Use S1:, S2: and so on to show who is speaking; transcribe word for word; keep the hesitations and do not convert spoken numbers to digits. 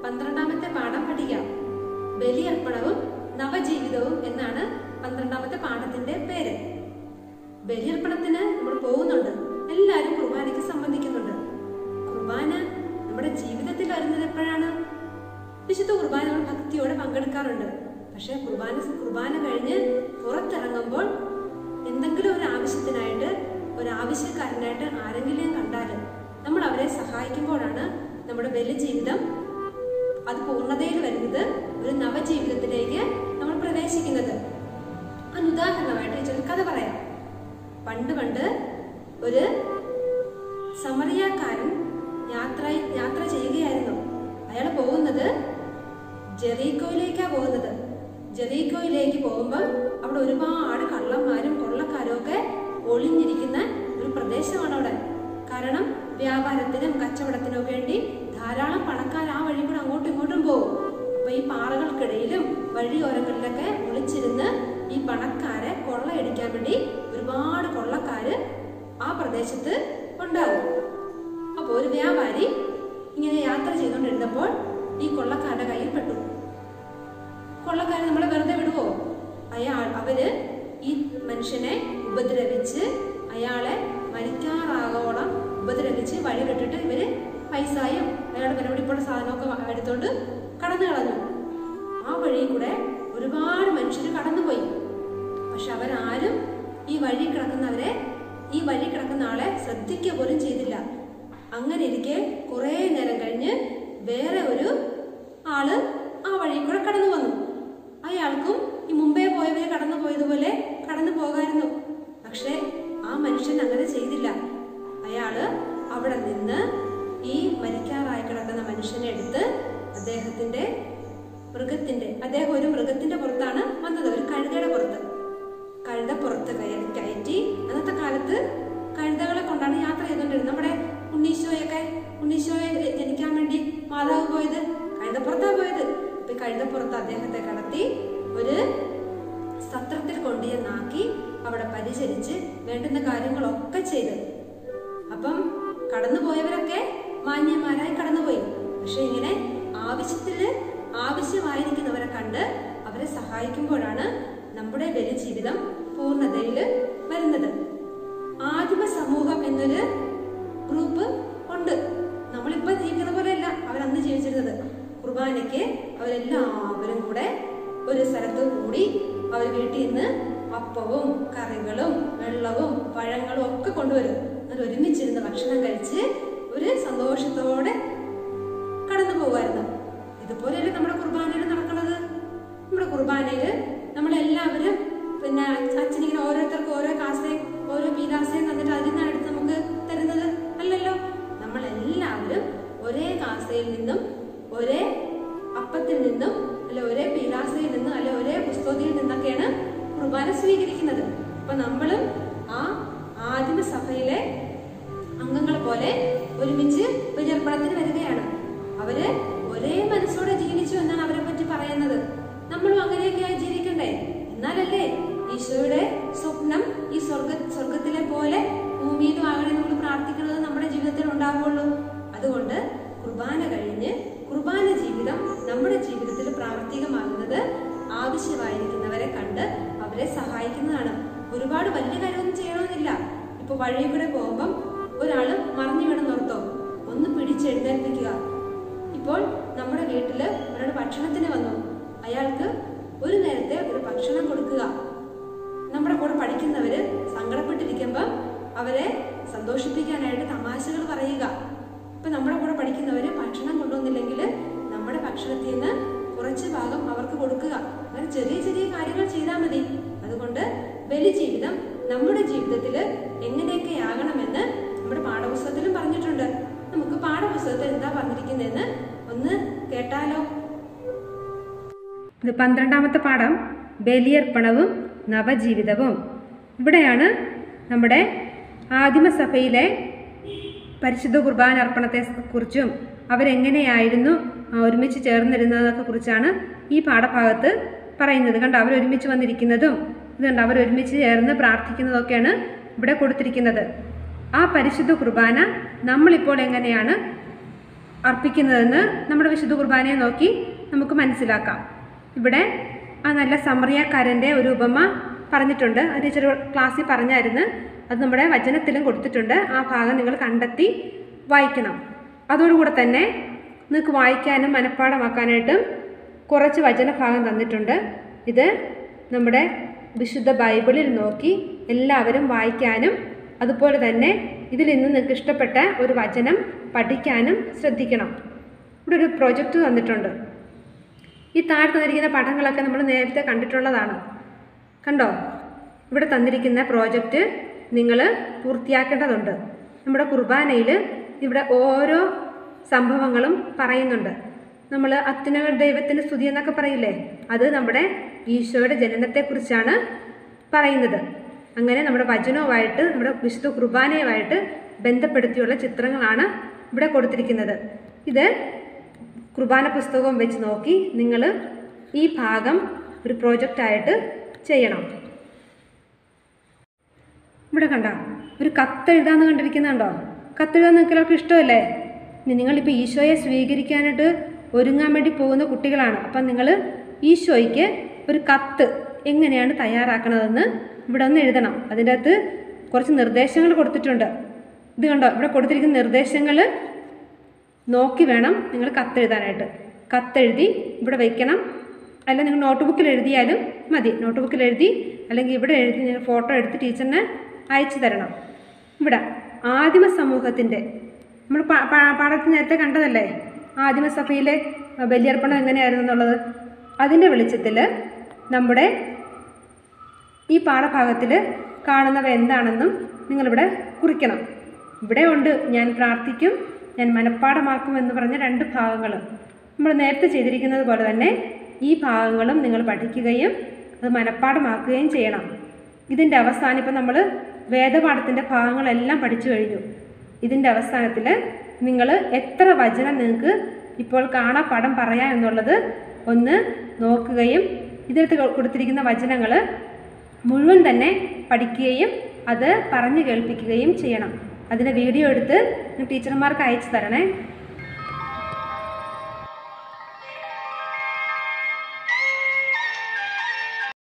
S1: പന്ത്രണ്ടാമത്തെ പാഠം പഠിക്കാം. ബലിയർപ്പണവും നവജീവിതവും എന്നാണ് പന്ത്രണ്ടാമത്തെ പാഠത്തിന്റെ പേര്. ബലിയർപ്പണത്തിന് നമ്മൾ പോകുന്നുണ്ട്, എല്ലാവരും കുർബാനയ്ക്ക് സംബന്ധിക്കുന്നുണ്ട്. കുർബാന നമ്മുടെ ജീവിതത്തിൽ വരുന്നത് എപ്പോഴാണ്? വിശുദ്ധ കുർബാന നമ്മൾ ഭക്തിയോടെ പങ്കെടുക്കാറുണ്ട്. പക്ഷെ കുർബാന കുർബാന കഴിഞ്ഞ് പുറത്തിറങ്ങുമ്പോൾ എന്തെങ്കിലും ഒരു ആവശ്യത്തിനായിട്ട് ഒരു ആവശ്യക്കാരനായിട്ട് ആരെങ്കിലും കണ്ടാൽ നമ്മൾ അവരെ സഹായിക്കുമ്പോഴാണ് നമ്മുടെ ബലി ജീവിതം അത് പൂർണ്ണതയിൽ വരുന്നത്, ഒരു നവജീവിതത്തിലേക്ക് നമ്മൾ പ്രവേശിക്കുന്നത്. അതിന് ഉദാഹരണമായിട്ട് ഒരു കഥ പറയാം. പണ്ട് പണ്ട് ഒരു സമറിയാക്കാരൻ യാത്ര യാത്ര ചെയ്യുകയായിരുന്നു. അയാൾ പോകുന്നത് ജെറീക്കോയിലേക്കാണ് പോകുന്നത്. ജെറീക്കോയിലേക്ക് പോകുമ്പോൾ അവിടെ ഒരുപാട് കള്ളന്മാരും കൊള്ളക്കാരും ഒക്കെ ഒളിഞ്ഞിരിക്കുന്ന ഒരു പ്രദേശമാണ് അവിടെ. കാരണം വ്യാപാരത്തിനും കച്ചവടത്തിനും വേണ്ടി ധാരാളം പണക്കാർ ആ വഴി കൂടെ അങ്ങോട്ടും ഇങ്ങോട്ടും പോകും. അപ്പൊ ഈ പാറകൾക്കിടയിലും വഴിയോരങ്ങളിലൊക്കെ ഒളിച്ചിരുന്ന് ഈ പണക്കാരെ കൊള്ളയടിക്കാൻ വേണ്ടി ഒരുപാട് കൊള്ളക്കാര് ആ പ്രദേശത്ത് ഉണ്ടാവും. അപ്പൊ ഒരു വ്യാപാരി ഇങ്ങനെ യാത്ര ചെയ്തുകൊണ്ടിരുന്നപ്പോൾ ഈ കൊള്ളക്കാരുടെ കയ്യിൽ പെട്ടു. കൊള്ളക്കാരെ നമ്മളെ വെറുതെ വിടുവോ? അയാൾ അവര് ഈ മനുഷ്യനെ ഉപദ്രവിച്ച് അയാളെ മരിക്കാറാകോളം ഉപദ്രവിച്ച് വഴി വിട്ടിട്ട് ഇവര് പൈസയും അയാളുടെ വിലപിടിപ്പുള്ള സാധനമൊക്കെ എടുത്തോണ്ട് കടന്നു കളഞ്ഞു. ആ വഴി കൂടെ ഒരുപാട് മനുഷ്യർ കടന്നുപോയി. പക്ഷെ അവരാരും ഈ വഴി കിടക്കുന്നവരെ ഈ വഴി കിടക്കുന്ന ആളെ ശ്രദ്ധിക്കുക പോലും ചെയ്തില്ല. അങ്ങനെ ഇരിക്കെ കുറെ നേരം കഴിഞ്ഞ് വേറെ ഒരു ആള് ആ വഴി കൂടെ കടന്നു വന്നു. അയാൾക്കും ഈ മുമ്പേ പോയവരെ കടന്നു പോയതുപോലെ കടന്നു പോകായിരുന്നു. പക്ഷെ ആ മനുഷ്യൻ അങ്ങനെ ചെയ്തില്ല. അയാള് അവിടെ നിന്ന് ഈ മരിക്കാറായി കിടക്കുന്ന മനുഷ്യനെ എടുത്ത് അദ്ദേഹത്തിന്റെ മൃഗത്തിന്റെ അദ്ദേഹം ഒരു മൃഗത്തിന്റെ പുറത്താണ് വന്നത്, ഒരു കഴുതയുടെ പുറത്ത്. കഴുത പുറത്ത് കയറി കയറ്റി. അന്നത്തെ കാലത്ത് കഴുതകളെ കൊണ്ടാണ് യാത്ര ചെയ്തുകൊണ്ടിരുന്നത്. നമ്മുടെ ഉണ്ണീശോയൊക്കെ ഉണ്ണീശോയെ ജനിക്കാൻ വേണ്ടി മാതാവ് പോയത് കഴുതപ്പുറത്താ പോയത്. അപ്പൊ കഴുതപ്പുറത്ത് അദ്ദേഹത്തെ കടത്തി ഒരു സത്രത്തിൽ കൊണ്ടുവന്നാക്കി അവിടെ പരിചരിച്ച് വേണ്ടുന്ന കാര്യങ്ങളൊക്കെ ചെയ്ത്. അപ്പം കടന്നുപോയവരൊക്കെ മാന്യന്മാരായി കടന്നുപോയി. പക്ഷെ ഇങ്ങനെ ആവശ്യത്തില് ആവശ്യമായിരിക്കുന്നവരെ കണ്ട് അവരെ സഹായിക്കുമ്പോഴാണ് നമ്മുടെ ബലി ജീവിതം പൂർണ്ണതയിൽ വരുന്നത്. ആദിമ സമൂഹം എന്നൊരു ഗ്രൂപ്പ് ഉണ്ട്. നമ്മളിപ്പോ ജീവിക്കുന്ന പോലെയല്ല അവരന്ന് ജീവിച്ചിരുന്നത്. കുർബാനയ്ക്ക് അവരെല്ലാവരും കൂടെ ഒരു സ്ഥലത്ത് കൂടി അവർ വീട്ടിൽ നിന്ന് അപ്പവും കറികളും വെള്ളവും പഴങ്ങളും ഒക്കെ കൊണ്ടുവരും. അവർ ഒരുമിച്ചിരുന്ന് ഭക്ഷണം കഴിച്ച് ഒരു സന്തോഷത്തോടെ കടന്നു പോകുമായിരുന്നു. ഇതുപോലെയല്ലേ നമ്മുടെ കുർബാനയിൽ നടക്കുന്നത്. നമ്മുടെ കുർബാനയില് നമ്മളെല്ലാവരും പിന്നെ അച്ഛനിങ്ങനെ ഓരോരുത്തർക്കും ഓരോ കാസയും ഓരോ പീലാസയും തന്നിട്ട് അതിൽ നിന്നാണ് എടുത്ത് നമുക്ക് തരുന്നത് അല്ലല്ലോ. നമ്മളെല്ലാവരും ഒരേ കാസയിൽ നിന്നും ഒരേ അപ്പത്തിൽ നിന്നും അല്ലെ ഒരേ പീലാസയിൽ നിന്നും അല്ലെ ഒരേ പുസ്തകത്തിൽ നിന്നൊക്കെയാണ് കുർബാന സ്വീകരിക്കുന്നത്. അപ്പൊ നമ്മളും ആ ആദിമ സഭയിലെ അംഗങ്ങളെ പോലെ ഒരുമിച്ച് ബലിയർപ്പണത്തിന് വരികയാണ്. അവര് ഒരേ മനസ്സോടെ ജീവിച്ചു എന്നാണ് അവരെ പറ്റി പറയുന്നത്. നമ്മളും അങ്ങനെയൊക്കെയായി ജീവിക്കണ്ടേ? എന്നാലല്ലേ ഈശോയുടെ സ്വപ്നം ഈ സ്വർഗ സ്വർഗത്തിലെ പോലെ ഭൂമിയിലും ആകണേ നമ്മൾ പ്രാർത്ഥിക്കുന്നത് നമ്മുടെ ജീവിതത്തിൽ ഉണ്ടാവുള്ളൂ. അതുകൊണ്ട് കുർബാന കഴിഞ്ഞ് കുർബാന ജീവിതം നമ്മുടെ ജീവിതത്തിൽ പ്രാവർത്തികമാകുന്നത് ആവശ്യമായിരിക്കുന്നവരെ കണ്ട് അവരെ സഹായിക്കുന്നതാണ്. ഒരുപാട് വലിയ കാര്യമൊന്നും ചെയ്യണമെന്നില്ല. ഇപ്പൊ വഴി കൂടെ പോകുമ്പം ഒരാള് മറിഞ്ഞു വീണെന്നോർത്തോ, ഒന്ന് പിടിച്ചെഴുന്നേൽപ്പിക്കുക. ഇപ്പോൾ നമ്മുടെ വീട്ടില് ഒരാൾ ഭക്ഷണത്തിന് വന്നു, അയാൾക്ക് ഒരു നേരത്തെ ഒരു ഭക്ഷണം കൊടുക്കുക. നമ്മുടെ കൂടെ പഠിക്കുന്നവര് സങ്കടപ്പെട്ടിരിക്കുമ്പോ അവരെ സന്തോഷിപ്പിക്കാനായിട്ട് തമാശകൾ പറയുക. ഇപ്പൊ നമ്മുടെ കൂടെ പഠിക്കുന്നവര് ഭക്ഷണം കൊണ്ടുവന്നില്ലെങ്കിൽ നമ്മുടെ ഭക്ഷണത്തിൽ നിന്ന് കുറച്ച് ഭാഗം അവർക്ക് കൊടുക്കുക. അങ്ങനെ ചെറിയ ചെറിയ കാര്യങ്ങൾ ചെയ്താൽ മതി. അതുകൊണ്ട് ബലി ജീവിതം നമ്മുടെ ജീവിതത്തില് എങ്ങനെയൊക്കെ ആകണമെന്ന് നമ്മുടെ പാഠപുസ്തകത്തിലും പറഞ്ഞിട്ടുണ്ട്. നമുക്ക് പാഠപുസ്തകത്തിൽ എന്താ പറഞ്ഞിരിക്കുന്നതെന്ന് ഒന്ന് കേട്ടാലോ?
S2: ഇത് പന്ത്രണ്ടാമത്തെ പാഠം ബലിയർപ്പണവും നവജീവിതവും. ഇവിടെയാണ് നമ്മുടെ ആദിമസഭയിലെ പരിശുദ്ധ കുർബാന അർപ്പണത്തെ കുറിച്ചും അവരെങ്ങനെയായിരുന്നു ഒരുമിച്ച് ചേർന്നിരുന്നതൊക്കെ കുറിച്ചാണ് ഈ പാഠഭാഗത്ത് പറയുന്നത്. കണ്ടോ, അവരൊരുമിച്ച് വന്നിരിക്കുന്നതും ഇതുണ്ട്, അവരൊരുമിച്ച് ചേർന്ന് പ്രാർത്ഥിക്കുന്നതൊക്കെയാണ് ഇവിടെ കൊടുത്തിരിക്കുന്നത്. ആ പരിശുദ്ധ കുർബാന നമ്മളിപ്പോൾ എങ്ങനെയാണ് അർപ്പിക്കുന്നതെന്ന് നമ്മുടെ വിശുദ്ധ കുർബാനയെ നോക്കി നമുക്ക് മനസ്സിലാക്കാം. ഇവിടെ ആ നല്ല സമറിയാക്കാരൻ്റെ ഒരു ഉപമ പറഞ്ഞിട്ടുണ്ട്. അത് ടീച്ചർ ക്ലാസ്സിൽ പറഞ്ഞായിരുന്നു. അത് നമ്മുടെ വചനത്തിലും കൊടുത്തിട്ടുണ്ട്. ആ ഭാഗം നിങ്ങൾ കണ്ടെത്തി വായിക്കണം. അതോടുകൂടെ തന്നെ നിങ്ങൾക്ക് വായിക്കാനും മനഃപ്പാഠമാക്കാനായിട്ടും കുറച്ച് വചനഭാഗം തന്നിട്ടുണ്ട്. ഇത് നമ്മുടെ വിശുദ്ധ ബൈബിളിൽ നോക്കി എല്ലാവരും വായിക്കാനും അതുപോലെ തന്നെ ഇതിൽ നിന്ന് നിങ്ങൾക്ക് ഇഷ്ടപ്പെട്ട ഒരു വചനം പഠിക്കാനും ശ്രദ്ധിക്കണം. ഇവിടെ ഒരു പ്രോജക്റ്റ് തന്നിട്ടുണ്ട്. ഈ താഴെ തന്നിരിക്കുന്ന പടങ്ങളൊക്കെ നമ്മൾ നേരത്തെ കണ്ടിട്ടുള്ളതാണ്. കണ്ടോ? ഇവിടെ തന്നിരിക്കുന്ന പ്രോജക്റ്റ് നിങ്ങൾ പൂർത്തിയാക്കേണ്ടതുണ്ട്. നമ്മുടെ കുർബാനയിൽ ഇവിടെ ഓരോ സംഭവങ്ങളും പറയുന്നുണ്ട്. നമ്മൾ അത്യുന്നത ദൈവത്തിൻ്റെ സ്തുതി എന്നൊക്കെ പറയില്ലേ, അത് നമ്മുടെ ഈശോയുടെ ജനനത്തെക്കുറിച്ചാണ് പറയുന്നത്. അങ്ങനെ നമ്മുടെ വചനവുമായിട്ട് നമ്മുടെ വിശുദ്ധ കുർബാനയുമായിട്ട് ബന്ധപ്പെടുത്തിയുള്ള ചിത്രങ്ങളാണ് ഇവിടെ കൊടുത്തിരിക്കുന്നത്. ഇത് കുർബാന പുസ്തകവും വെച്ച് നോക്കി നിങ്ങൾ ഈ ഭാഗം ഒരു പ്രോജക്റ്റായിട്ട് ചെയ്യണം. ഇവിടെ കണ്ട ഒരു കത്തെഴുതാന്ന് കണ്ടിരിക്കുന്നുണ്ടോ? കത്തെഴുതാൻ നിങ്ങൾക്ക് എല്ലാവർക്കും ഇഷ്ടമല്ലേ? നിങ്ങളിപ്പോൾ ഈശോയെ സ്വീകരിക്കാനായിട്ട് ഒരുങ്ങാൻ വേണ്ടി പോകുന്ന കുട്ടികളാണ്. അപ്പം നിങ്ങൾ ഈശോയ്ക്ക് ഒരു കത്ത് എങ്ങനെയാണ് തയ്യാറാക്കണതെന്ന് ഇവിടെ ഒന്ന് എഴുതണം. അതിൻ്റെ അകത്ത് കുറച്ച് നിർദ്ദേശങ്ങൾ കൊടുത്തിട്ടുണ്ട്. ഇത് കണ്ടോ? ഇവിടെ കൊടുത്തിരിക്കുന്ന നിർദ്ദേശങ്ങൾ നോക്കി വേണം നിങ്ങൾ കത്തെഴുതാനായിട്ട്. കത്തെഴുതി ഇവിടെ വയ്ക്കണം. അല്ല നിങ്ങൾ നോട്ട് ബുക്കിൽ എഴുതിയാലും മതി. നോട്ട് ബുക്കിൽ എഴുതി അല്ലെങ്കിൽ ഇവിടെ എഴുതി നിങ്ങൾ ഫോട്ടോ എടുത്ത് ടീച്ചറിന് അയച്ചു തരണം. ഇവിടെ ആദിമ സമൂഹത്തിൻ്റെ നമ്മൾ പാഠത്തിൽ നേരത്തെ കണ്ടതല്ലേ, ആദിമസഭയിലെ ബലിയർപ്പണം എങ്ങനെയായിരുന്നു എന്നുള്ളത്. അതിൻ്റെ വെളിച്ചത്തിൽ നമ്മുടെ ഈ പാഠഭാഗത്തിൽ കാണുന്നവ എന്താണെന്നും നിങ്ങളിവിടെ കുറിക്കണം. ഇവിടെ ഉണ്ട് ഞാൻ പ്രാർത്ഥിക്കും, ഞാൻ മനഃപ്പാഠമാക്കും എന്ന് പറഞ്ഞ രണ്ട് ഭാഗങ്ങൾ. നമ്മൾ നേരത്തെ ചെയ്തിരിക്കുന്നത് പോലെ തന്നെ ഈ ഭാഗങ്ങളും നിങ്ങൾ പഠിക്കുകയും അത് മനഃപ്പാഠമാക്കുകയും ചെയ്യണം. ഇതിൻ്റെ അവസാനം ഇപ്പം നമ്മൾ വേദപാഠത്തിൻ്റെ ഭാഗങ്ങളെല്ലാം പഠിച്ചു കഴിഞ്ഞു. ഇതിൻ്റെ അവസാനത്തിൽ നിങ്ങൾ എത്ര വചനം നിങ്ങൾക്ക് ഇപ്പോൾ കാണാപ്പാഠം പറയാം എന്നുള്ളത് ഒന്ന് നോക്കുകയും ഇതിനകത്ത് കൊടുത്തിരിക്കുന്ന വചനങ്ങൾ മുഴുവൻ തന്നെ പഠിക്കുകയും അത് പറഞ്ഞു കേൾപ്പിക്കുകയും ചെയ്യണം. അതിൻ്റെ വീഡിയോ എടുത്ത് ടീച്ചർമാർക്ക് അയച്ചു തരണേ.